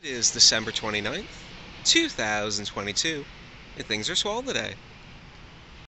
It is December 29th, 2022, and things are swell today.